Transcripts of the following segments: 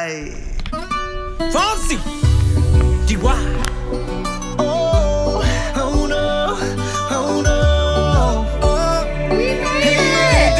Ay. Fonsi. Chihuahua. Oh, oh no, oh no. Oh. We made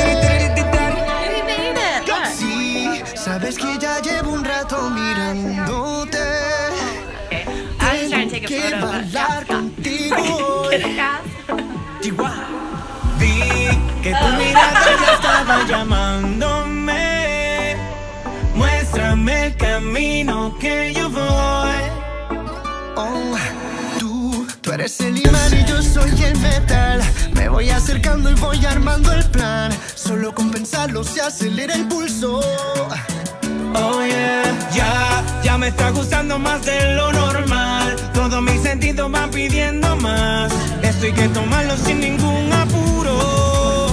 it. Sí, sabes que ya llevo un rato mirándote. I was trying to take a Que photo, but bailar contigo. Chihuahua. Vi que tu mirada ya estaba llamándome. Muéstrame el camino que yo voy. Oh, tú eres el imán y yo soy el metal. Me voy acercando y voy armando el plan. Solo con pensarlo se acelera el pulso. Oh yeah, ya me está gustando más de lo normal. Todos mis sentidos van pidiendo más. Esto hay que tomarlo sin ningún apuro.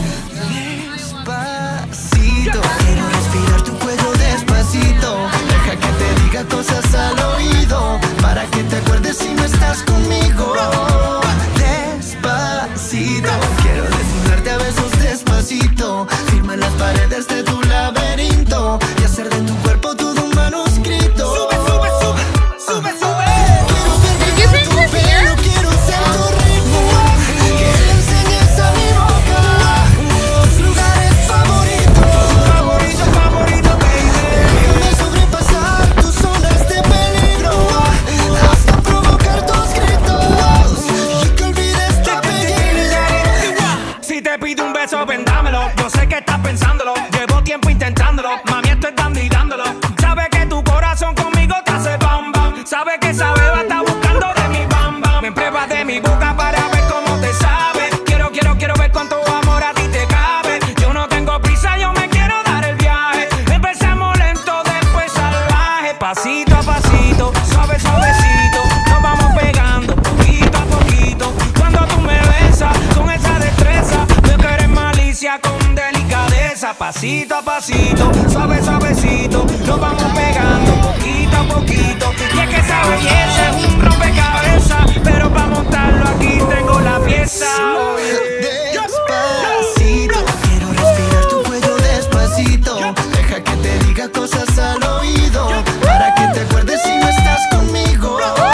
Despacito, quiero respirar tu cuello despacito. Deja que te diga cosas al oído, para que te acuerdes si no estás conmigo. Despacito, quiero desnudarte a besos despacito. Firma las paredes de tu laberinto y hacer de tu cuerpo todo un manuscrito. Sube, sube, sube, sube, sube. Quiero ver tu pelo, quiero ser tu ritmo. Que le enseñes a mi boca tus lugares favoritos. Favorito, favorito, baby. Déjame sobrepasar tus zonas de peligro hasta provocar tus gritos y que olvides tu apellido. Si te pido un beso, ven dámelo. Yo sé que estás pensándolo. Llevo tiempo intentándolo. Mami, esto es dando y dándolo. Sabe que tu corazón conmigo te hace bam bam. Sabe que esa beba está buscando de mi bam bam. Me pruebas de mi boca para ver cómo te sabe. Quiero ver cuánto amor a ti te cabe. Yo no tengo prisa, yo me quiero dar el viaje. Empezamos lento, después salvaje. Pasito a pasito, suave, suavecito. Nos vamos pegando poquito a poquito. Cuando tú me besas con esa destreza, veo que eres malicia con delicadeza. Pasito a pasito, suave, suavecito. Nos vamos pegando poquito a poquito. Y es que esa belleza es un rompecabezas, pero para montarlo aquí tengo la pieza. Despacito, quiero respirar tu cuello despacito. Deja que te diga cosas al oído, para que te acuerdes si no estás conmigo.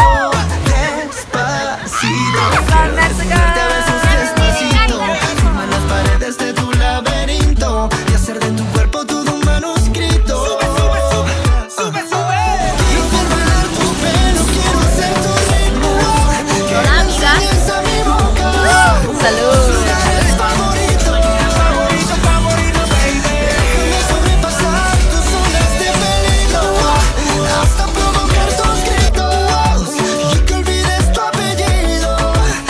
Despacito, quiero desnudarte a besos despacito. Firma las paredes de tu laberinto y hacer de tu cuerpo todo un manuscrito. Sube, sube. Quiero ver bailar tu pelo, quiero ser tu ritmo. Que Hola, le enseñes a mi boca Salud. lugares favoritos. Favorito, baby. Déjame sobrepasar tus zonas de peligro hasta provocar tus gritos y que olvides tu apellido.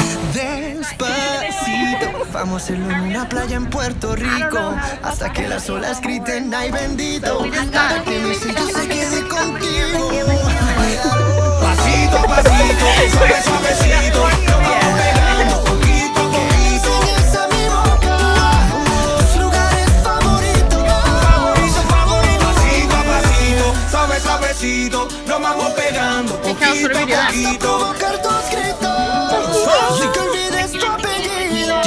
Despacito, vamos a hacerlo en una playa en Puerto Rico hasta que las olas griten ay bendito, para que mi sello se quede contigo. Pasito a pasito, suave, suavecito. Nos vamos pegando poquito a poquito. Enseñas a mi boca tus lugares favoritos. Favorito, favorito. Pasito a pasito, suave, suavecito. Nos vamos pegando poquito a poquito. Provocar tus gritos y que olvides tu apellido.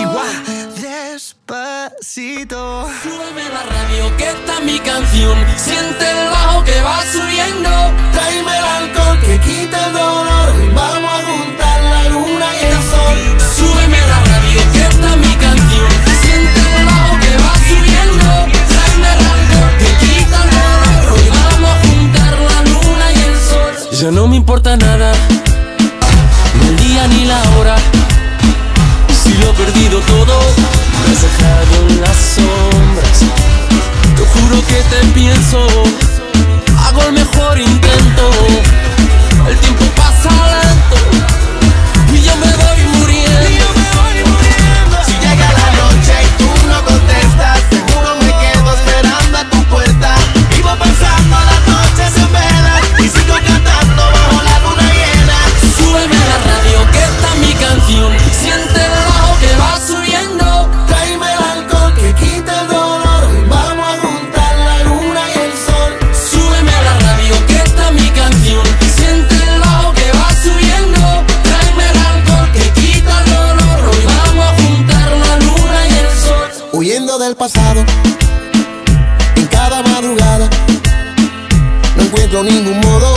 Despacito. Súbeme la radio que está mi canción. Siente el bajo que va subiendo. Tráeme el alcohol que quita el dolor. Vamos a juntar la luna y el sol. Súbeme la radio que está mi canción. Siente el bajo que va subiendo. Tráeme el alcohol que quita el dolor. Hoy vamos a juntar la luna y el sol. Ya no me importa nada, ni el día ni la hora. Si lo he perdido todo, me has dejado en las sombras. Te juro que te pienso, hago el mejor intento. El tiempo pasa lento y yo me voy muriendo. Si llega la noche y tú no contestas, seguro me quedo esperando a tu puerta. Vivo pensando las noches en vela y sigo cantando bajo la luna llena. Súbeme la radio que está mi canción. Siente el bajo que va subiendo. Tráeme el alcohol que quita el dolor. Vamos a juntar la luna y el sol. Súbeme la radio que está mi canción. Siente el bajo que va subiendo. Tráeme el alcohol que quita el dolor. Hoy vamos a juntar la luna y el sol. Huyendo del pasado, en cada madrugada no encuentro quiero ningún modo.